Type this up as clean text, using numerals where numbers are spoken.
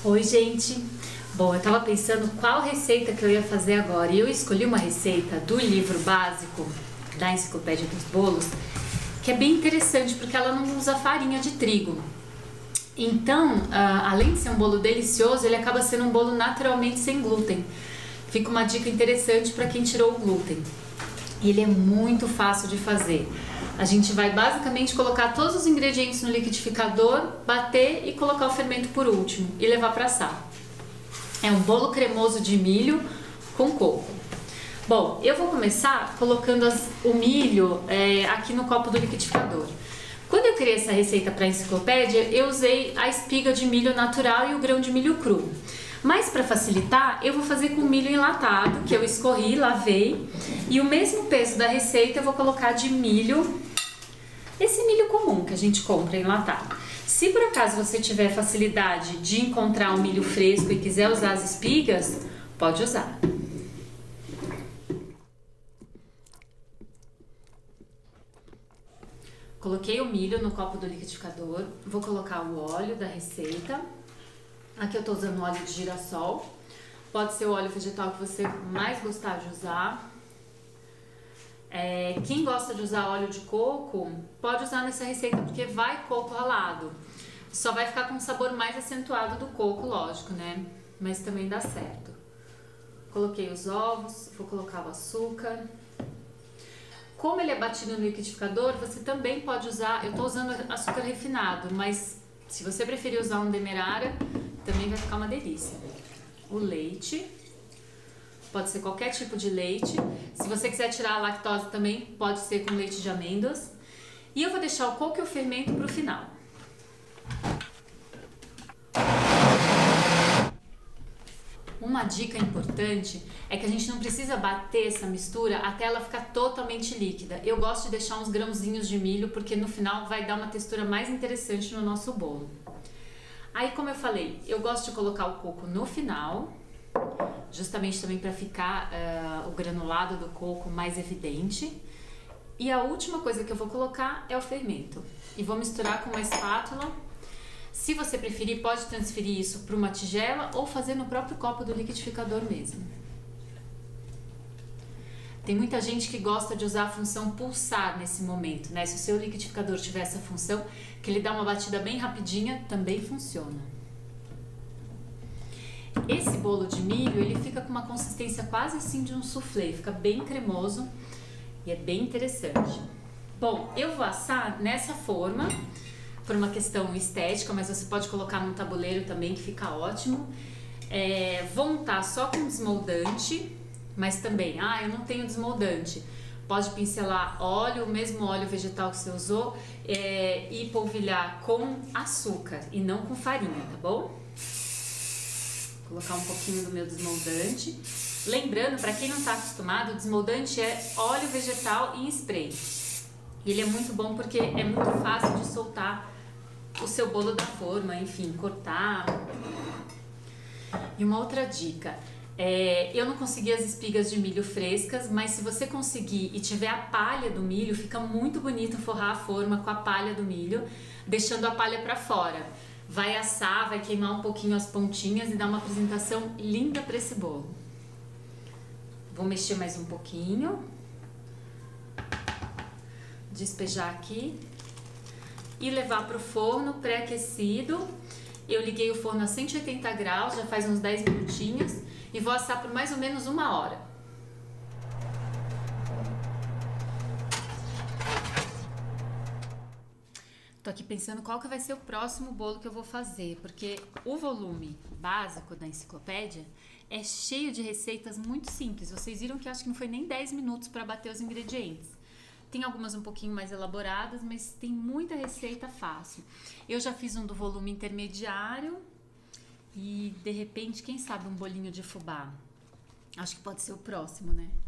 Oi, gente! Bom, eu tava pensando qual receita que eu ia fazer agora e eu escolhi uma receita do livro básico da Enciclopédia dos Bolos que é bem interessante porque ela não usa farinha de trigo. Então, além de ser um bolo delicioso, ele acaba sendo um bolo naturalmente sem glúten. Fica uma dica interessante para quem tirou o glúten. E ele é muito fácil de fazer. A gente vai basicamente colocar todos os ingredientes no liquidificador, bater e colocar o fermento por último e levar para assar. É um bolo cremoso de milho com coco. Bom, eu vou começar colocando o milho aqui no copo do liquidificador. Quando eu criei essa receita para a enciclopédia, eu usei a espiga de milho natural e o grão de milho cru. Mas para facilitar, eu vou fazer com milho enlatado, que eu escorri, lavei, e o mesmo peso da receita eu vou colocar de milho, esse milho comum que a gente compra enlatado. Se por acaso você tiver facilidade de encontrar um milho fresco e quiser usar as espigas, pode usar. Coloquei o milho no copo do liquidificador, vou colocar o óleo da receita. Aqui eu tô usando óleo de girassol, pode ser o óleo vegetal que você mais gostar de usar. Quem gosta de usar óleo de coco, pode usar nessa receita porque vai coco ralado. Só vai ficar com um sabor mais acentuado do coco, lógico, né? Mas também dá certo. Coloquei os ovos, vou colocar o açúcar. Como ele é batido no liquidificador, você também pode usar, eu tô usando açúcar refinado, mas se você preferir usar um demerara, também vai ficar uma delícia. O leite, pode ser qualquer tipo de leite. Se você quiser tirar a lactose também, pode ser com leite de amêndoas. E eu vou deixar o coco e o fermento para o final. Uma dica importante é que a gente não precisa bater essa mistura até ela ficar totalmente líquida. Eu gosto de deixar uns grãozinhos de milho porque no final vai dar uma textura mais interessante no nosso bolo. Aí, como eu falei, eu gosto de colocar o coco no final, justamente também para ficar o granulado do coco mais evidente. E a última coisa que eu vou colocar é o fermento. E vou misturar com uma espátula. Se você preferir, pode transferir isso para uma tigela ou fazer no próprio copo do liquidificador mesmo. Tem muita gente que gosta de usar a função pulsar nesse momento, né? Se o seu liquidificador tiver essa função, que ele dá uma batida bem rapidinha, também funciona. Esse bolo de milho, ele fica com uma consistência quase assim de um soufflé, fica bem cremoso e é bem interessante. Bom, eu vou assar nessa forma, por uma questão estética, mas você pode colocar num tabuleiro também, que fica ótimo. Vou untar só com desmoldante, mas também, eu não tenho desmoldante. Pode pincelar óleo, o mesmo óleo vegetal que você usou, e polvilhar com açúcar e não com farinha, tá bom? Vou colocar um pouquinho do meu desmoldante. Lembrando, para quem não está acostumado, o desmoldante é óleo vegetal em spray. E ele é muito bom porque é muito fácil de soltar o seu bolo da forma, enfim, cortar. E uma outra dica, eu não consegui as espigas de milho frescas, mas se você conseguir e tiver a palha do milho, fica muito bonito forrar a forma com a palha do milho, deixando a palha para fora. Vai assar, vai queimar um pouquinho as pontinhas e dar uma apresentação linda para esse bolo. Vou mexer mais um pouquinho, despejar aqui e levar para o forno pré-aquecido. Eu liguei o forno a 180 graus, já faz uns 10 minutinhos e vou assar por mais ou menos 1 hora. Tô aqui pensando qual que vai ser o próximo bolo que eu vou fazer, porque o volume básico da enciclopédia é cheio de receitas muito simples. Vocês viram que acho que não foi nem 10 minutos para bater os ingredientes. Tem algumas um pouquinho mais elaboradas, mas tem muita receita fácil. Eu já fiz um do volume intermediário e, de repente, quem sabe um bolinho de fubá. Acho que pode ser o próximo, né?